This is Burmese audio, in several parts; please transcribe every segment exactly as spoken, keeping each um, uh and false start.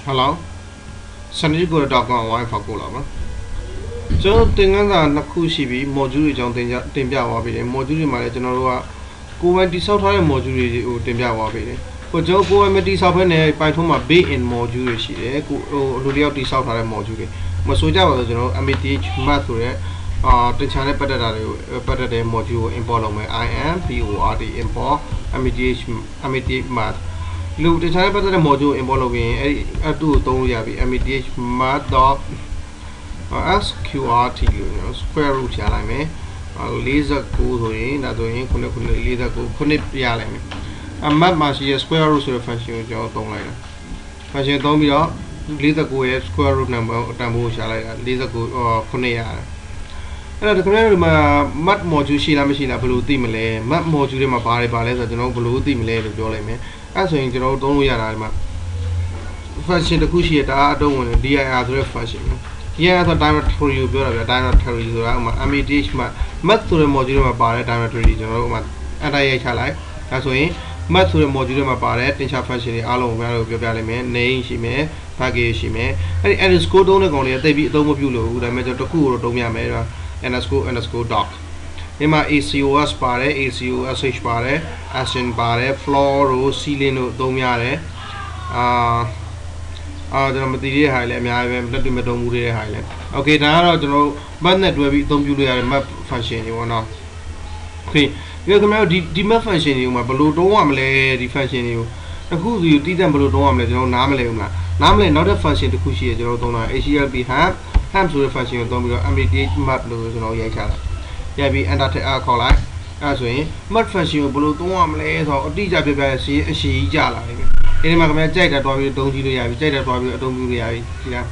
Hello, Sunny go to dog on wife for Kulama. So, thing on the Nakushi, Mojuri John Timbia Wabi, Mojuri Malajanora, go and this out Mojuri Timbia Wabi. But Joe go and this up and by whom a bit in Mojuri, she, Ludia this out Mojuri. Masuja was, you know, Amity Mature, uh, the China better better than Moju in Bolome. I am P O R D import, Amity Amity Math. Look, the China better than Moju in Bolome, a two don't yabi, Amity Math dot S Q R T, you know, square root Yalame, laser go in, that doing, laser go, Kunip Yalame. A map must be a square root of function, don't like it. Function don't be up. Laser go square root number tambu shala laser go or koneaအဲ့ဒါခင်ဗျားတို့မှာ mat module ရှိလားမရှိလားဘယ်လိုသိမလဲ mat module တွေမှာဘာတွေပါလဲဆိုတော့ကျွန်တော်ဘယ်လိုသိမလဲလို့ပြောလိုက်မယ်အဲ့ဆိုရင်ကျွန်တော်သုံးလို့ရတာဒီမှာ function တစ်ခုရှိရတာအတုံးဝင် dir ဆိုတဲ့ function နော် dir ဆို directory ကိုပြောတာဗျာ directory ဆိုတာဥမာ meth မှာ mat ဆိုတဲ့ module တွေမှာပါတဲ့ directory ကျွန်တော်တို့ဥမာအဲ့ဒါရိုက်ချလိုက်ဒါဆိုရင် mat ဆိုတဲ့ module တွေမှာပါတဲ့တင်ချ function တွေအားလုံးကိုကျွန်တော်တို့ပြောပြလိုက်မယ် name ရှိမယ် package ရှိမယ်အဲ့ဒီ underscore သုံးတဲ့ကောင်တွေကတိတ်ပြီးအသုံးမပြုလို့ဘူးဒါပေမဲ့ကျွန်တော်တစ်ခုကိုတော့သုံးရမယ်ဒါ underscore underscore doc ဒီမှာ acos ပါတယ် acosh ပါတယ် action ပါတယ် floor တို့ ceiling တို့သုံးရတယ်အာအာကျွန်တော်မသိတဲ့ဟာလည်းအများကြီးပဲလက်တွေ့မသုံးဘူးတဲ့ဟာလည်း okay ဒါကတော့ကျွန်တော် mat နဲ့တွဲပြီးအသုံးပြုလို့ရတဲ့ map function တွေပေါ့နော် okay ဒီကနေ့ဒီဒီ map function တွေကိုမှာဘယ်လိုသုံးရမလဲဒီ function တွေကိုအခုစီကိုတီးတန့်ဘယ်လိုသုံးရမလဲကျွန်တော်နားမလည်ဘူးမလားနားမလည်နောက်တဲ့ function တစ်ခုရှိရကျွန်တော်သုံးတာ hlb ham ham ဆိုတဲ့ function ကိုသုံးပြီးတော့ meth map လို့ကျွန်တော်ရိုက်ချတာရိုက်ပြီး enter ထည့်အားခေါ်လိုက်အဲဆိုရင် map function ကိုဘယ်လိုသုံးရမလဲဆိုတော့အတိအကျပြပြစီအရှိကြီးကြလာတယ်ဒီနေ့မှာခင်ဗျားကြိုက်တာတွားပြီးသုံးကြည့်လို့ရပြီကြိုက်တာတွားပြီးအသုံးပြုလို့ရပြီဒီလား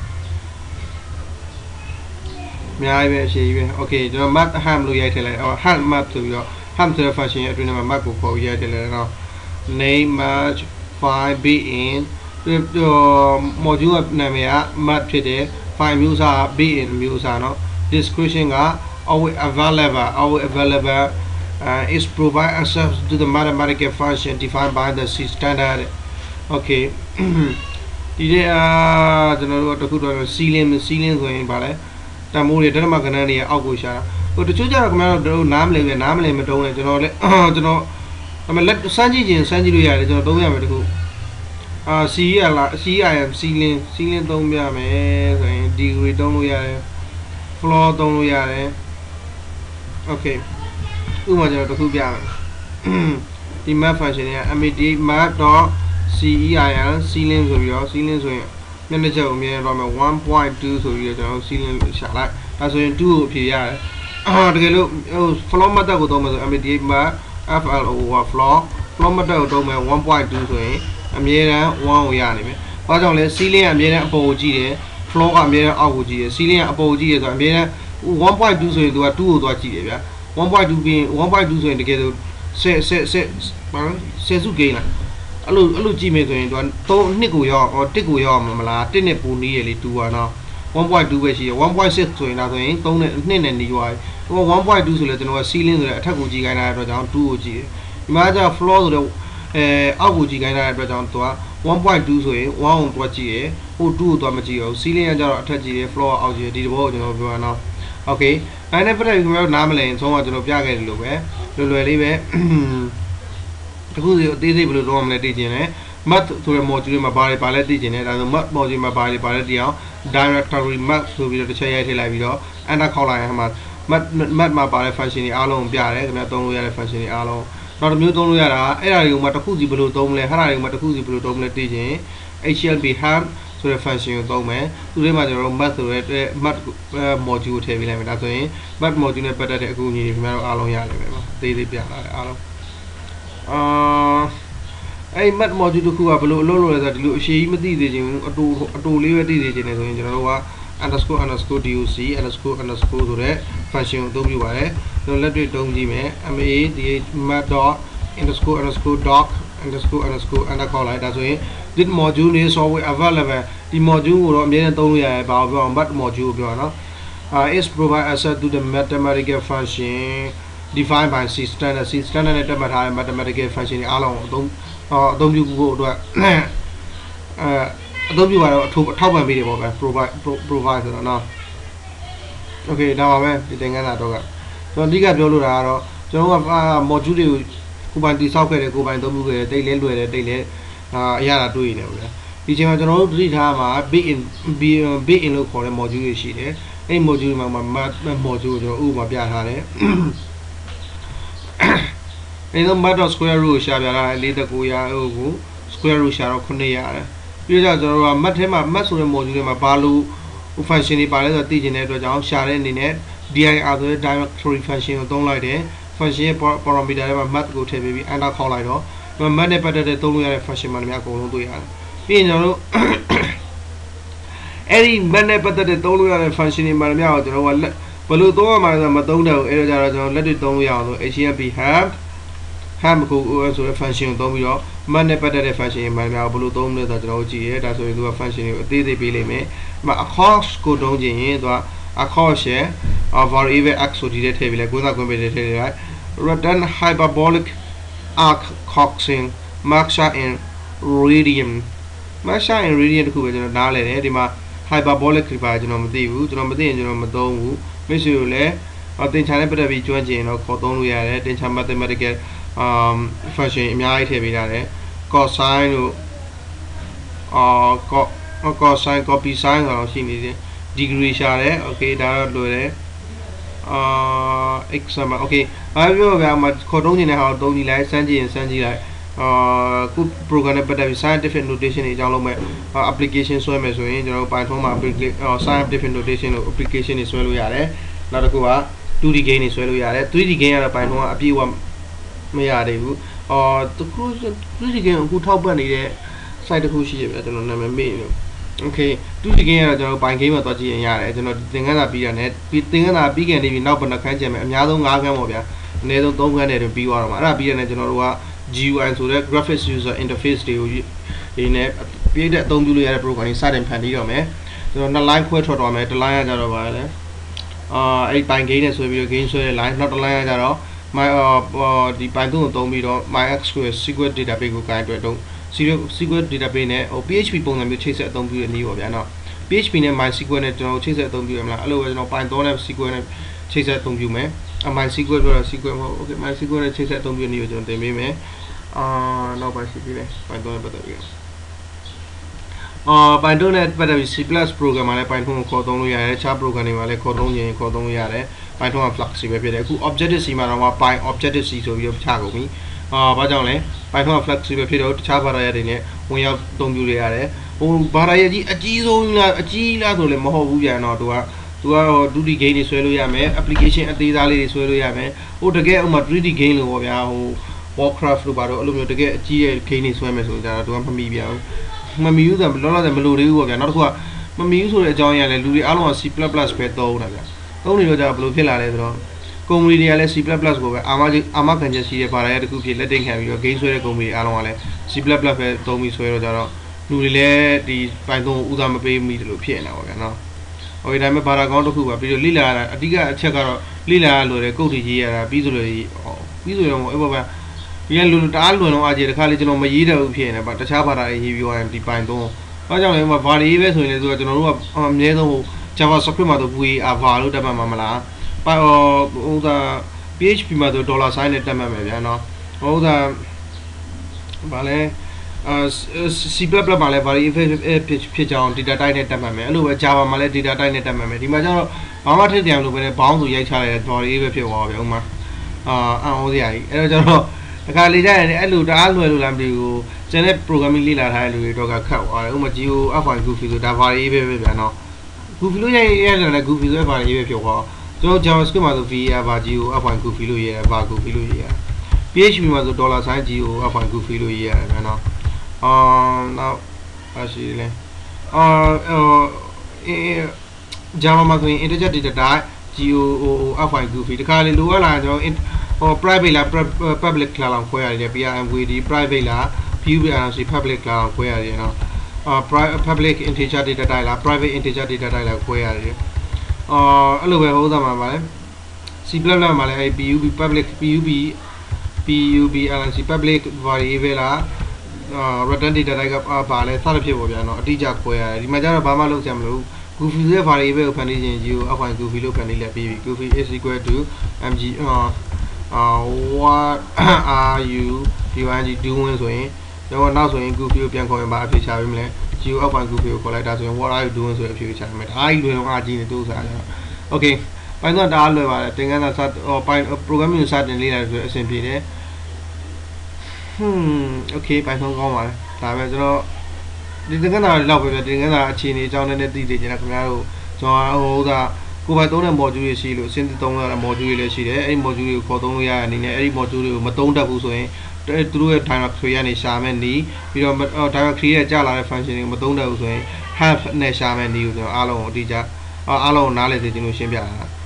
အများကြီးပဲအရှိကြီးပဲ okay ကျွန်တော် map ham လို့ရိုက်ထည့်လိုက်အော် ham map ဆိုပြီးတော့ ham ဆိုတဲ့ function ရဲ့အတွင်းမှာ map ကိုခေါ်ရိုက်ထည့်လိုက်တော့ name match file be in ဒီ module နာမည်က mat ဖြစ်တယ် file မျိုးစား be in မျိုးစားเนาะ description က always available always available uh, is provide access to the mathematical function defined by the C standard okay ဒီတဲ့အာကျွန်တော်တို့တခုတော့ ceiling ceiling ဆိုရင်ဗာလဲတမိုးတွေဓမ္မကဏ္ဍတွေအောက်ကိုရှာတာဟိုတချို့ကျတော့ခင်ဗျားတို့နားမလည်ပဲနားမလည်မတုံးလဲကျွန်တော်လဲကျွန်တော်အမေလက်စမ်းကြည့်ခြင်းစမ်းကြည့်လို့ရတယ်ကျွန်တော်သုံးရမယ်တခုအာ C ရလား C I M ceiling ceiling သုံးပြမယ်ဆိုရင် degree သုံးလို့ရတယ် floor သုံးလို့ရတယ် okay ဥပမာကျွန်တော်တခုပြမယ်ဒီ map function တွေက meth map.ceil ceiling ဆိုပြီးတော့ ceiling ဆိုရင်မျက်နှာချက်ကိုမြင်ရတော့မယ် one point two ဆိုပြီးတော့ကျွန်တော် ceiling ရှာလိုက်ဒါဆိုရင်twoကိုဖြေရတယ်အာတကယ်လို့ဟို floor method ကိုသုံးမယ်ဆို meth map fl over floor floor method ကိုသုံးမယ် one point two ဆိုရင်အမြဲတမ်းoneကိုရနိုင်မယ်။ဘာကြောင့်လဲ ceiling ကအမြဲတမ်းအပေါ်ကိုကြည့်တယ် floor ကအမြဲတမ်းအောက်ကိုကြည့်တယ် ceiling ကအပေါ်ကိုကြည့်ရဆိုတော့အမြဲတမ်း one point two ဆိုရင်သူကtwoကိုသွားကြည့်တယ်ဗျာ one point two ပြီး one point two ဆိုရင်တကယ်ဆို10 10 10ဘာလဲ10စုဂိမ်းလားအဲ့လိုအဲ့လိုကြည့်မယ်ဆိုရင်သူကthreeနှစ်ကိုရောက်1ကိုရောက်မှာမလားoneနဲ့ပိုနီးရလေtwoကနော် one point two ပဲရှိရ one point six ဆိုရင်ဒါဆိုရင်threeနဲ့twoနဲ့နီးသွားပြီဟို one point two ဆိုလဲကျွန်တော်က ceiling ဆိုတဲ့အထက်ကိုကြည့်ခိုင်းတာအတွက်ကြောင့်twoကိုကြည့်တယ်ဒီမှာကျ floor ဆိုတော့အဲအောက်ကိုကြည့်ခိုင်းတဲ့အတွက်ကြောင့်သူကone point twoဆိုရင်oneကိုတွက်ကြည့်ရဟိုtwoကိုတွက်မကြည့်ရဘူး ceiling ကကျတော့အထက်ကြည့်ရ floor အောက်ကြည့်ရဒီတဘောကိုကျွန်တော်ပြောရအောင် okay အဲ့ဒါပြတဲ့ခင်ဗျားတို့နားမလည်ရင်ဆုံးကကျွန်တော်ပြခဲ့တယ်လို့ပဲလွယ်လွယ်လေးပဲတခုစီအသေးစိတ်ဘယ်လိုလုပ်ရမလဲသိချင်တယ် mat ဆိုတဲ့ module မှာဘာတွေပါလဲသိချင်တယ်ဒါဆို mat module မှာဘာတွေပါလဲသိအောင် directory mat ဆိုပြီးတော့တစ်ချက်ရိုက်ထည့်လိုက်ပြီးတော့ enter ခေါက်လိုက်ရင်မှာ mat mat မှာပါတဲ့ function တွေအားလုံးပြတယ်ခင်ဗျာသုံးလို့ရတဲ့ function တွေအားလုံးနောက်တစ်မျိုးသုံးလို့ရတာအဲ့ဒါတွေကိုမှတစ်ခုစီဘယ်လိုသုံးမလဲအဲ့ဒါတွေကိုမှတစ်ခုစီဘယ်လိုသုံးမလဲသိချင် hlb ham ဆိုတဲ့ function ကိုသုံးမယ်သူတွေမှာကျွန်တော်တို့ mat ဆိုတဲ့ mat module ကိုထည့်ပေးလိုက်မယ်ဒါဆိုရင် mat module နဲ့ပတ်သက်တဲ့အကူအညီတွေခင်ဗျားတို့အားလုံးရလိမ့်မယ်ပါသေးသေးပြလာတယ်အားလုံးအာအဲ့ mat module တစ်ခုကဘယ်လိုအလုပ်လုပ်လဲဆိုတော့ဒီလိုအရှိကြီးမသိသေးချင်ဘူးအတူအတူလေးပဲသိသေးချင်တယ်ဆိုရင်ကျွန်တော်တို့က underscore underscore doc underscore underscore ဆိုတဲ့ function ကိုအသုံးပြုပါတယ်ကျွန်တော်လက်တွေ့တုံးကြည့်မယ် math mat dot underscore underscore doc underscore underscore enter ခေါက်လိုက်ဒါဆိုရင် this module is always available ဒီ module ကိုတော့အမြဲတမ်းသုံးလို့ရတယ်ဘာလို့ပြောအောင် mat module ကိုပြောတာနော် is provide access to the mathematical function defined by C standard C standard နဲ့တက်မှတ်ထားတဲ့ mathematical function တွေအားလုံးကိုအသုံးအသုံးပြုဖို့အတွက်အဲ don't you are to top and video provide provide no okay now I'm the thing that dog so dig up your luro so module who ban the south go by the daily daily yara doing itဒီချိန်မှာကျွန်တော်တို့သတိထားမှာ big in big in လို့ခေါ်တဲ့ module တွေရှိတယ်အဲ့ module မှာ module ကိုကျွန်တော်ဥပမာပြထားတယ်အဲ့တော့ mat square root ကိုရှာပြတာ၄၉ရာဟိုကို square root ရှာတော့900ရတယ်ပြီးတော့ကျွန်တော်တို့က mat ထဲမှာ mat ဆိုတဲ့ module တွေမှာဘာလို့ function တွေပါလဲဆိုတော့သိချင်တဲ့အတွက်ကြောင့်ရှာတဲ့အနေနဲ့ dir ဆိုတဲ့ directory function ကိုသုံးလိုက်တယ် function ရဲ့ parameter တွေမှာ mat ကိုထည့်ပေးပြီး enter ခေါက်လိုက်တော့ mat နဲ့ပတ်သက်တဲ့သုံးလို့ရတဲ့ function မှန်များအကုန်လုံးတွေ့ရတယ်ပြီးရင်ကျွန်တော်တို့အဲ့ဒီ mat နဲ့ပတ်သက်တဲ့သုံးလို့ရတဲ့ function တွေမှန်များကိုကျွန်တော်ကဘယ်လိုသုံးရမှာလဲဆိုတော့မသုံးတော့အဲ့တော့ကျတော့ကျွန်တော်လက်တွေသုံးလို့ရအောင်ဆို hmp ham ham ကို os ဆိုတဲ့ function ကိုသုံးပြီးတော့ mat နဲ့ပတ်သက်တဲ့ function တွေမှန်များကိုဘယ်လိုသုံးမလဲဆိုတော့ကျွန်တော်တို့ကြည့်ရဲဒါဆိုရင်သူက function တွေကိုအသေးသေးပေးလိမ့်မယ်ဒီမှာ across ကိုသုံးခြင်းရင်သူက across ရဲ့ variable x ဆိုဒီတဲ့ထည့်ပြီးလဲကိုယ်စားကွင်းပေးတဲ့ထည့်လိုက် return hyperbolic arc coxing maxa in radian maxa in radian တခုပဲကျွန်တော်နားလဲတယ်ဒီမှာ hyperbolic တွေပါကျွန်တော်မသိဘူးကျွန်တော်မသိရင်ကျွန်တော်မသုံးဘူးမိတ်ဆွေတို့လည်းသင်္ချာနဲ့ပတ်သက်ပြီးကျွမ်းကျင်တော့ခေါ်သုံးလို့ရတယ်သင်္ချာ mathematical um function အများကြီးထည့်ပေးထားတယ် cosine တို့အာ cosine copy sin ဆိုတော့ရှိနေတယ် degree ရှာတယ် okay ဒါတော့လွယ်တယ်အာ example okay ဘာပြောပြမှာခေါ်သုံးနေတဲ့ဟာကိုသုံးကြည့်လိုက်စမ်းကြည့်ရင်စမ်းကြည့်လိုက်အာခု program နဲ့ပတ်သက်ပြီး scientific notation တွေအကြောင်းလုံးမဲ့ application ဆွဲမယ်ဆိုရင်ကျွန်တော်တို့ Python မှာ scientific notation ကို application တွေဆွဲလို့ရတယ်နောက်တစ်ခုက two D game တွေဆွဲလို့ရတယ် three D game ကတော့ Python ကအပြည့်အဝမရသေးဘူးအာတခု three D game အခုထောက်ပတ်နေတဲ့ site တစ်ခုရှိရပြကျွန်တော်နာမည်မေ့နေ okay two D game ကတော့ကျွန်တော် Python game မှာသွားကြည့်ရင်ရတယ်ကျွန်တော်သင်ခန်းစာပြီးတာနဲ့သင်ခန်းစာပြီးကန်နေပြီနောက်ဘယ်နှခန်းကျန်မယ်အများဆုံး၅ခန်းပေါ့ဗျာအနည်းဆုံး၃ခန်းနဲ့ပြီးသွားတော့မှာအဲ့ဒါပြီးတဲ့နဲ့ကျွန်တော်တို့ကG U I ဆိုတဲ့ graphics user interface တွေကိုဒီနဲ့ပြည့်တဲ့အသုံးပြုလို့ရတဲ့ program တွေစတင်ဖန်တီးတော့မယ်ကျွန်တော်နှစ် line ခွဲထွက်သွားမယ်တစ် line ကကြတော့ပါလေအာအဲ့ Python game နဲ့ဆွဲပြီးတော့ game ဆွဲတဲ့ line နောက်တစ် line ကကြတော့ my ဒီ Python ကိုသုံးပြီးတော့ MySQL SQL database ကိုကိုင်အတွက်တော့ SQL database နဲ့ဟို P H P ပုံစံမျိုးချိတ်ဆက်အသုံးပြုတဲ့နည်းပေါ့ဗျာနော် P H P နဲ့ MySQL နဲ့ကျွန်တော်ချိတ်ဆက်အသုံးပြုရမလားအဲ့လိုပဲကျွန်တော် Python နဲ့ S Q L နဲ့ချိတ်ဆက်အသုံးပြုမယ်အ MySQL ပြောတာ S Q L မဟုတ် okay MySQL နဲ့ချိတ်ဆက်အသုံးပြုတဲ့နည်းကိုကျွန်တော်သင်ပေးမယ်အာနောက်ပါရှိပြီလေ Python နဲ့ပတ်သက်ပြီးအာ Python နဲ့ပတ်သက်ပြီး C plus program မှာလည်း Python ကိုခေါ်သုံးလို့ရတယ်အခြား program တွေမှာလည်းခေါ်သုံးရင်ခေါ်သုံးလို့ရတယ် Python က flexible ဖြစ်တယ်အခု Objective C မှာတော့ Py Objective C ဆိုပြီးတော့ချကုန်ပြီအာဘာကြောင့်လဲ Python က flexible ဖြစ်တော့တခြားဘာသာရပ်တွေနဲ့ဝင်ရောက်သုံးပြုလို့ရတယ်ဟိုဘာသာရပ်ကြီးအကြီးဆုံးလားအကြီးလားဆိုလည်းမဟုတ်ဘူးပြန်တော့သူကသူက two D game တွေဆွဲလို့ရမယ် application အသေးစားလေးတွေဆွဲလို့ရမယ်ဟိုတကယ်ဥမာ three D game လို့ပေါ့ဗျာဟိုWarcraft လို့ပါတော့အဲ့လိုမျိုးတကယ်အကြီးရဲ့ game တွေဆွဲမယ်ဆိုကြတော့သူကမမီပြအောင်မမီဘူးဆိုတော့လောလောဆယ်မလိုသေးဘူးပေါ့ဗျာနောက်တစ်ခုကမမီဘူးဆိုတဲ့အကြောင်းအရာလည်းလူတွေအားလုံးက C plus plus ပဲသုံးတာဗျာသုံးနေတော့ကြဘယ်လိုဖြစ်လာလဲဆိုတော့ကုမ္ပဏီတွေကလည်း C plus plus ကိုပဲအာမအာမခံချက်ရှိတဲ့ဘာသာရပ်တစ်ခုဖြစ်လက်တင်ခံပြီးတော့ game ဆွဲတဲ့ကုမ္ပဏီအားလုံးကလည်း C plus plus ပဲသုံးပြီးဆွဲတော့ကြတော့လူတွေလည်းဒီ Python ကိုဦးစားမပေးမိတယ်လို့ဖြစ်နေတာပေါ့ဗျာနော်ဟိုဒီတိုင်းမှာဘာသာကောင်းတစ်ခုပါပြီးတော့လိလာရတာအဓိကအချက်ကတော့လိလာရလို့လေကုတ်တီရေးရတာပြီးဆိုလို့ပြီးဆိုတော့အဲ့ပေါ့ဗျာဒီကလူတအားလွန်တော့အကြီးတခါလေကျွန်တော်မရေးတော့ဘူးဖြစ်နေပါတခြားဘာသာရေးပြီးရင်ဒီ Python ဘာကြောင့်လဲဘာတွေပဲဆိုရင်လည်းသူကကျွန်တော်တို့ကအမြဲဆုံး JavaScript မှာတော့ V A var လို့တက်မှမှာမလားဟိုဒါ P H P မှာတော့ dollar sign နဲ့တက်မှမယ်ဗျာနော်ဟိုဒါဘာလဲအာ C plus plus မှာလည်း variable ဖြစ်ကြောင်း data type နဲ့တက်မှမယ်အဲ့လိုပဲ Java မှာလည်း data type နဲ့တက်မှမယ်ဒီမှာကျတော့ဘာမှထည့်တယ်လို့ပဲဘောင်းဆိုရိုက်ချလိုက်တဲ့ variable ဖြစ်သွားပါဗျာဥမာအာအံ့ဩစရာကြီးအဲ့တော့ကျတော့အခါလေးကြရင်အဲ့လိုတအားလွယ်လို့လားမသိဘူးကျန်တဲ့ programming လေ့လာထားတဲ့လူတွေတော့ကခတ်သွားတယ်ဥပမာ Geo F one Goofy ဆိုတာ variable ပဲဗျာနော် Goofy လို့ရိုက်ရတယ်လည်း Goofy ဆိုတဲ့ variable ဖြစ်သွားကျွန်တော် JavaScript မှာဆို V A var Geo F one Goofy လို့ရေးရတယ် var Goofy လို့ရေးရတယ် P H P မှာဆို dollar sign Geo F one Goofy လို့ရေးရတယ်ဗျာနော်အာနောက်အရှိလေအာ Java မှာဆိုရင် integer data type Geo F one Goofy တခါလေလိုအပ်လာကျွန်တော်ဟို private လား public လားလောက်ခွဲရတယ် P R M V D private လား P U B R C public လားခွဲရတယ်နော်အာ public integer data type လား private integer data type လားခွဲရတယ်အာအဲ့လိုပဲဟိုးသားမှာပါလေ C plus plus မှာလည်း P U B public P U B P U B R C public variable လား return data type ကပါလဲစသဖြင့်ပေါ့ဗျာเนาะအတိအကျခွဲရတယ်ဒီမှာကျတော့ဘာမှလုပ်စရာမလို goofy ရဲ့ variable ကိုဖန်တီးခြင်း you အောက်ပိုင်း goofy လို့ဖန်တီးလိုက်ပြီးပြီ goofy is equal to mg uh what are you doing ဆိုရင်တော့နောက်ဆိုရင် goofy ကိုပြန်ခေါ်ရင်ဘာအဖြစ်ချပေးမလဲ you အောက်ပိုင်း goofy ကိုခေါ်လိုက်တာဆိုရင် what are you doing ဆိုတဲ့အဖြစ်ချပေးမယ်ဒါကြီးလွယ်တော့အကြီးနေတူစားတယ် okay ပိုင်းတော့ဒါလွယ်ပါတယ်သင်ခန်းစာစပိုင်း programming စတင်လေ့လာဆိုအဆင်ပြေတယ် hmm okay ပိုင်းဆုံးကောင်းပါတယ်ဒါပဲကျွန်တော်ဒီသင်ခန်းစာတွေလောက်ပဲပြသင်ခန်းစာအခြေအနေအကြောင်းနဲ့သိသိချင်တယ်ခင်ဗျားတို့ကျွန်တော်ဟိုကကိုယ်ပိုင်သုံးတဲ့ module တွေရှိလို့အစင်းသုံးရတဲ့ module တွေလည်းရှိတယ်အဲ့ဒီ module တွေကိုခေါ်သုံးလို့ရတဲ့အနေနဲ့အဲ့ဒီ module တွေကိုမသုံးတတ်ဘူးဆိုရင်သူတို့ရဲ့ directory ကနေရှာမယ်နီးပြီးတော့ directory ရဲ့ကြာလာတဲ့ function တွေကိုမသုံးတတ်ဘူးဆိုရင် help နဲ့ရှာမယ်နီးကိုကျွန်တော်အားလုံးကိုအတိအကျအားလုံးကိုနားလည်စေချင်လို့ရှင်းပြတာ